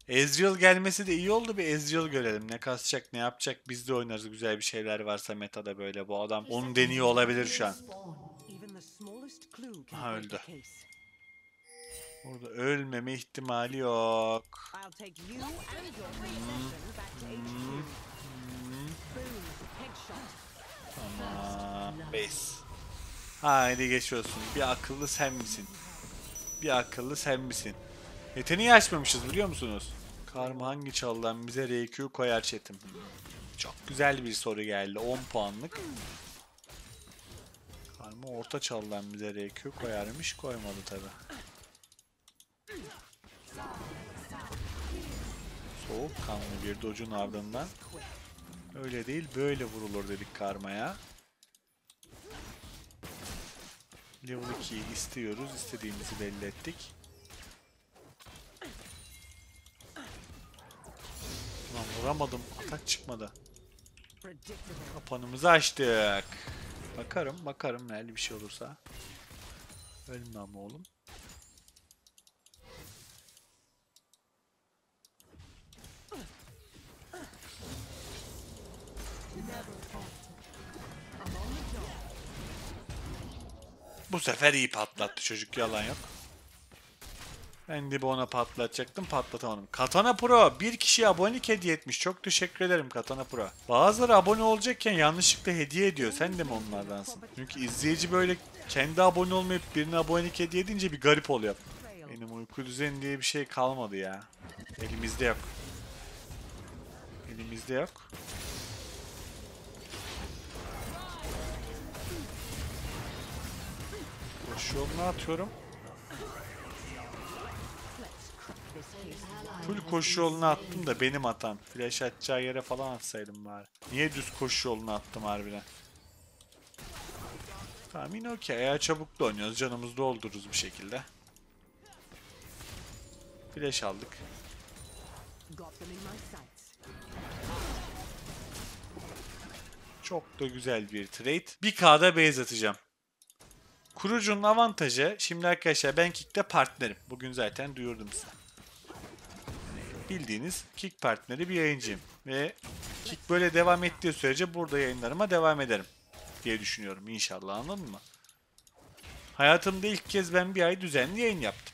Ezreal gelmesi de iyi oldu. Bir Ezreal görelim. Ne kasacak, ne yapacak. Biz de oynarız güzel bir şeyler varsa metada böyle. Bu adam onu deniyor olabilir şu an. Ha, öldü. Burada ölmeme ihtimali yok. Tamam. Base. Haydi geçiyorsun. Bir akıllı sen misin? Bir akıllı sen misin? Yeteneği açmamışız biliyor musunuz? Karma hangi çaldan bize RQ koyar chatim? Çok güzel bir soru geldi. 10 puanlık. Karma orta çaldan bize RQ koyarmış. Koymadı tabi. Soğukkanlı bir dodge'un ardından. Öyle değil böyle vurulur dedik karmaya. Level 2'yi istiyoruz. İstediğimizi belli ettik. Lan vuramadım. Atak çıkmadı. Kapanımızı açtık. Bakarım nerede bir şey olursa. Ölme ama oğlum. Bu sefer iyi patlattı çocuk, yalan yok. Ben de ona patlatacaktım, patlatamadım. Katana Pro bir kişiye abonelik hediye etmiş. Çok teşekkür ederim Katana Pro. Bazıları abone olacakken yanlışlıkla hediye ediyor. Sen de mi onlardansın? Çünkü izleyici böyle kendi abone olmayıp birine abonelik hediye edince bir garip oluyor. Benim uyku düzeni diye bir şey kalmadı ya. Elimizde yok. Elimizde yok. Koşu yoluna atıyorum. Full koşu yoluna attım da benim hatam. Flash atacağı yere falan atsaydım bari. Niye düz koşu yoluna attım harbiden? Tamam yine okey. Eğer çabuk da oynuyoruz. Canımızı doldururuz bir şekilde. Flash aldık. Çok da güzel bir trade. 1K'da base atacağım. Kurucunun avantajı, şimdi arkadaşlar ben Kick'te partnerim. Bugün zaten duyurdum size. Bildiğiniz Kick partneri bir yayıncıyım. Ve Kick böyle devam ettiği sürece burada yayınlarıma devam ederim diye düşünüyorum inşallah, anladın mı? Hayatımda ilk kez ben bir ay düzenli yayın yaptım.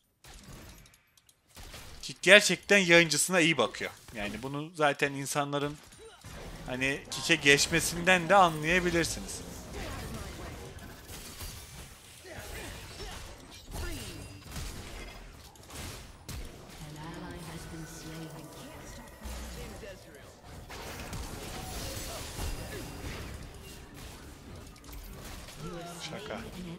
Kick gerçekten yayıncısına iyi bakıyor. Yani bunu zaten insanların hani Kick'e geçmesinden de anlayabilirsiniz. Şaka.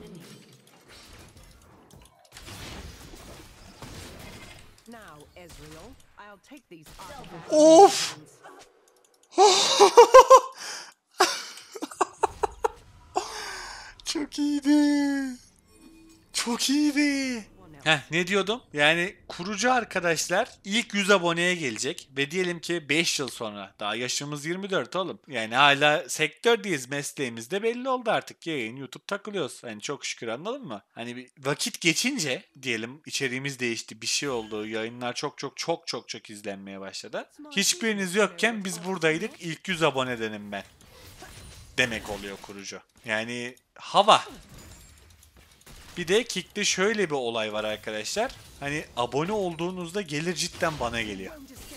Of! Çok iyiydi. Çok iyiydi. Ne diyordum? Yani kurucu arkadaşlar ilk 100 aboneye gelecek ve diyelim ki 5 yıl sonra, daha yaşımız 24 oğlum. Yani hala sektördeyiz, mesleğimiz de belli oldu artık. Yayın, YouTube takılıyoruz. Hani çok şükür, anladın mı? Hani bir vakit geçince diyelim içeriğimiz değişti, bir şey oldu. Yayınlar çok izlenmeye başladı. Hiçbiriniz yokken biz buradaydık. İlk 100 abonedenim ben. Demek oluyor kurucu. Yani hava. Bir de Kick'te şöyle bir olay var arkadaşlar. Hani abone olduğunuzda gelir cidden bana geliyor.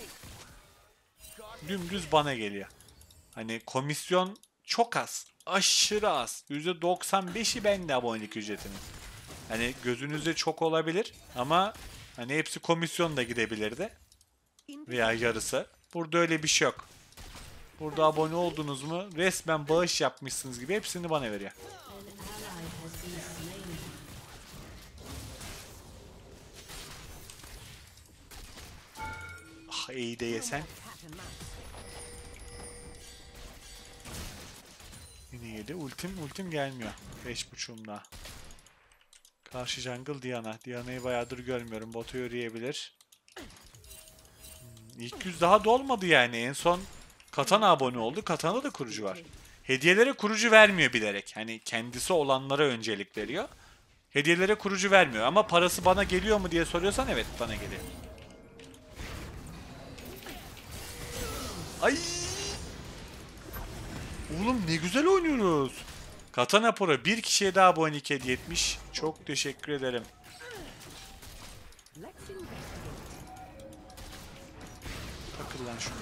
Dümdüz bana geliyor. Hani komisyon çok az. Aşırı az. %95'i bende abonelik ücretinin. Hani gözünüzde çok olabilir ama hani hepsi komisyon da gidebilirdi. Veya yarısı. Burada öyle bir şey yok. Burada abone oldunuz mu resmen bağış yapmışsınız gibi hepsini bana veriyor. Ah, iyi de yesen. Yine yedi. Ultim gelmiyor. 5.5'umda. Karşı jungle Diana. Diana'yı bayağıdır görmüyorum. Botu yürüyebilir. İlk yüz daha dolmadı yani. En son Katana abone oldu. Katana'da da kurucu var. Hediyelere kurucu vermiyor bilerek. Hani kendisi olanlara öncelik veriyor. Hediyelere kurucu vermiyor. Ama parası bana geliyor mu diye soruyorsan evet, bana geliyor. Ay! Oğlum ne güzel oynuyoruz. Katana Pro bir kişiye daha abonelik hediye etmiş. Çok teşekkür ederim. Takıl lan şuna.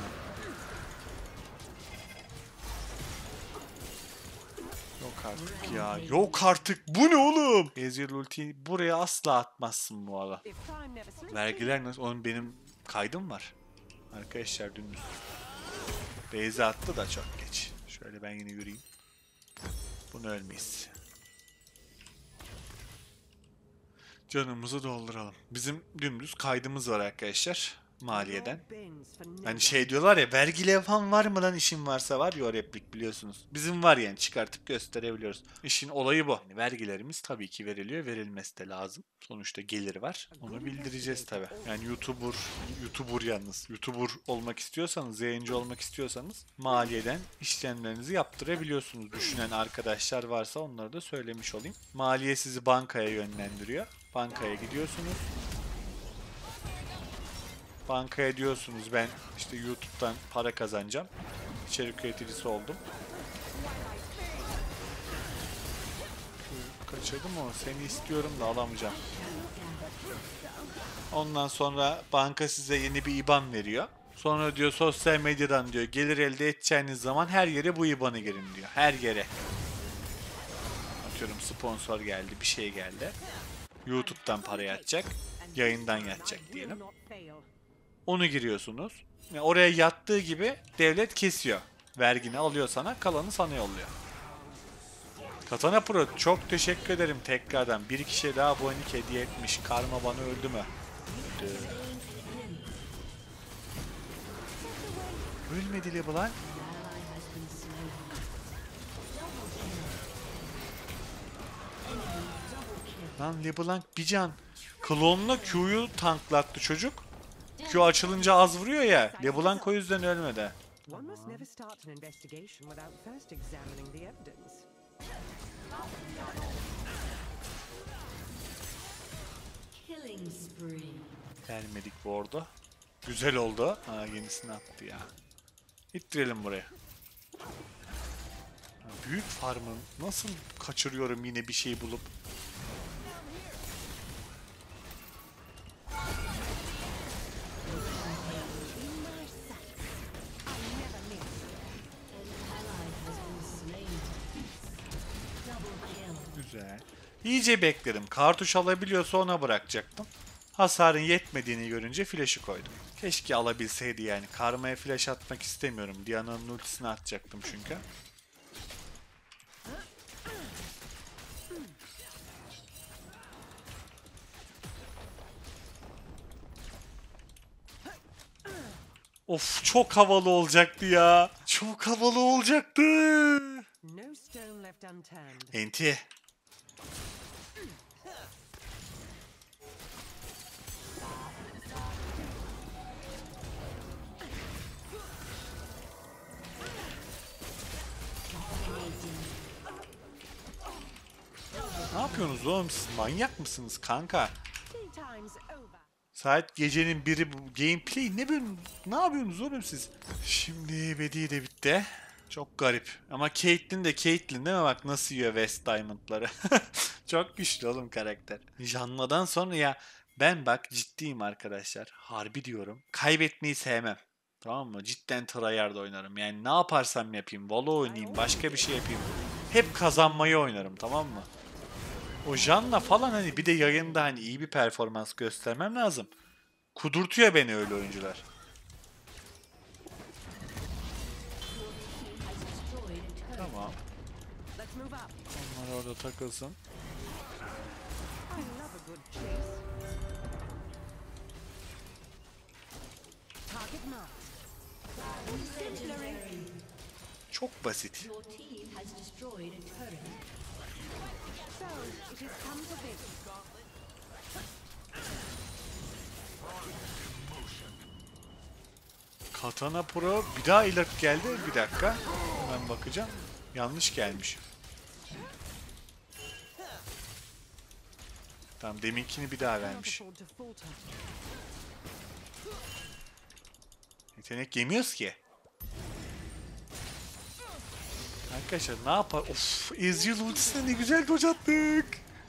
Yok artık ya. Yok artık. Bu ne oğlum? Ezreal ultiyi buraya asla atmazsın bu arada. Vergiler nasıl? Oğlum benim kaydım var. Arkadaşlar dümdüz. Beyza attı da çok geç. Şöyle ben yine yürüyeyim. Bunu ölmeyiz. Canımızı dolduralım. Bizim dümdüz kaydımız var arkadaşlar. Maliyeden. Hani şey diyorlar ya, vergi levhan var mı lan, işin varsa var ya, o replik biliyorsunuz. Bizim var yani, çıkartıp gösterebiliyoruz. İşin olayı bu. Yani vergilerimiz tabii ki veriliyor. Verilmesi de lazım. Sonuçta gelir var. Onu bildireceğiz tabii. Yani YouTuber yalnız. YouTuber olmak istiyorsanız, yayıncı olmak istiyorsanız maliyeden işlemlerinizi yaptırabiliyorsunuz. Düşünen arkadaşlar varsa onları da söylemiş olayım. Maliye sizi bankaya yönlendiriyor. Bankaya gidiyorsunuz. Bankaya diyorsunuz ben işte YouTube'dan para kazanacağım. İçerik üreticisi oldum. Kaçırdım o. Seni istiyorum da alamayacağım. Ondan sonra banka size yeni bir IBAN veriyor. Sonra diyor sosyal medyadan diyor gelir elde edeceğiniz zaman her yere bu IBAN'ı girin diyor. Her yere. Atıyorum sponsor geldi, bir şey geldi. YouTube'dan para yatacak. Yayından yatacak diyelim. Onu giriyorsunuz. Yani oraya yattığı gibi devlet kesiyor. Vergini alıyor sana, kalanı sana yolluyor. Katana Pro çok teşekkür ederim tekrardan. Bir kişiye daha abonelik hediye etmiş. Karma bana öldü mü? Öldü. Ölmedi LeBlanc. Lan LeBlanc bir can. Klonla Q'yu tanklattı çocuk. Q açılınca az vuruyor ya. LeBlanc o yüzden ölmedi. Gelmedik bu orada. Güzel oldu. Ha, yenisini attı ya. İttirelim buraya. Büyük farmı nasıl kaçırıyorum yine bir şey bulup. Güzel. İyice bekledim. Kartuş alabiliyorsa ona bırakacaktım. Hasarın yetmediğini görünce flash'ı koydum. Keşke alabilseydi yani. Karmaya flash atmak istemiyorum. Diana'nın ultisini atacaktım çünkü. Of, çok havalı olacaktı ya. Çok havalı olacaktı. Enti. Ne yapıyorsunuz oğlum siz? Manyak mısınız kanka? Saat gecenin biri, bu gameplay ne böyle, ne yapıyorsunuz oğlum siz? Şimdi Bedi de bitti. Çok garip. Ama Caitlyn de Caitlyn değil mi? Bak nasıl yiyor West Diamond'ları. Çok güçlü oğlum karakter. Janmadan sonra ya, ben bak ciddiyim arkadaşlar. Harbi diyorum. Kaybetmeyi sevmem. Tamam mı? Cidden tryhard oynarım. Yani ne yaparsam yapayım. Valo oynayayım. Başka bir şey yapayım. Hep kazanmayı oynarım, tamam mı? O Janna falan hani bir de yayında hani iyi bir performans göstermem lazım. Kudurtuyor beni öyle oyuncular. Tamam. Onlar orada takılsın. Çok basit. Katana Pro bir daha ilerk geldi. Bir dakika. Hemen bakacağım. Yanlış gelmiş. Tamam, deminkini bir daha vermiş. Yetenek yemiyoruz ki. Arkadaşlar ne yapar? Of, Ezreal ultisine ne güzel dodge attık.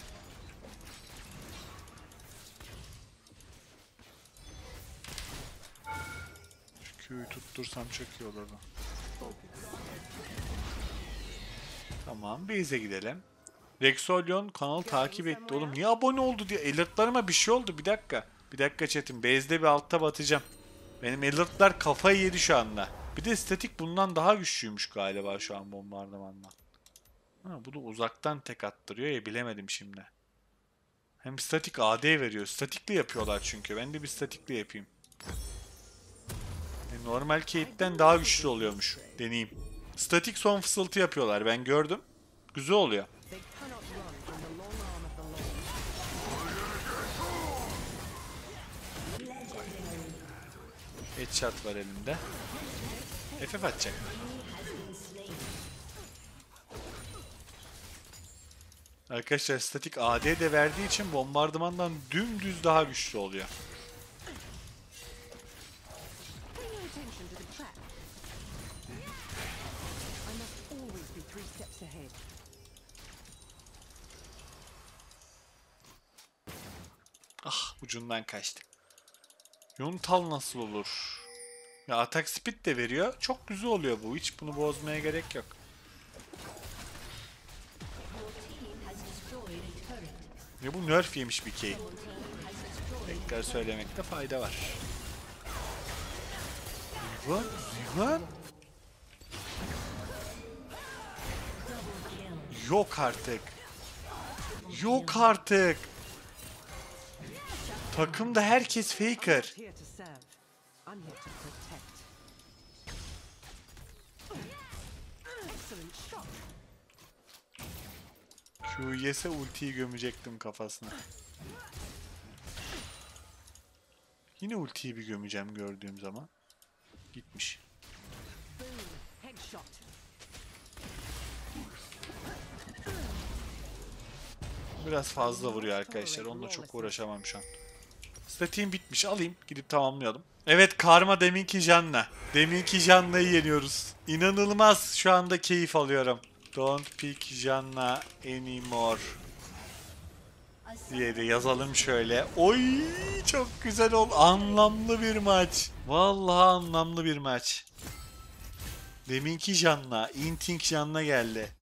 Şu Q'yu tuttursam çok iyi olurdu. Tamam, base'e gidelim. Rexolion kanalı takip etti. Oğlum niye abone oldu diye. Alertlarıma bir şey oldu. Bir dakika. Bir dakika chat'im. Base'de bir altta batacağım. Benim alertlar kafayı yedi şu anda. Bir de statik bundan daha güçlüymüş galiba şu an bombardımandan. Ha, bu da uzaktan tek attırıyor ya, bilemedim şimdi. Hem statik AD veriyor. Statikli yapıyorlar çünkü. Ben de bir statikli yapayım. Normal Kate'den daha güçlü oluyormuş. Deneyeyim. Statik son fısıltı yapıyorlar. Ben gördüm. Güzel oluyor. Headshot var elimde. FF atacak. Arkadaşlar statik AD de verdiği için bombardımandan dümdüz daha güçlü oluyor. Ah, ucundan kaçtı. Yuntal nasıl olur? Ya atak speed de veriyor. Çok güzel oluyor bu. Hiç bunu bozmaya gerek yok. Ve bu nerf yemiş bir key. Tekrar söylemekte fayda var. Riven, Riven. Yok artık. Yok artık. Takımda herkes faker. Q yese ultiyi gömecektim kafasına. Yine ultiyi bir gömeceğim gördüğüm zaman. Gitmiş. Biraz fazla vuruyor arkadaşlar. Onunla çok uğraşamam şu an. Statiğim bitmiş. Alayım. Gidip tamamlayalım. Evet, Karma deminki Janna. Deminki Janna'yı yeniyoruz. İnanılmaz. Şu anda keyif alıyorum. Don't pick Janna anymore diye de yazalım şöyle. Oy, çok güzel oldu. Anlamlı bir maç. Vallahi anlamlı bir maç. Deminki Janna, Inting Janna geldi.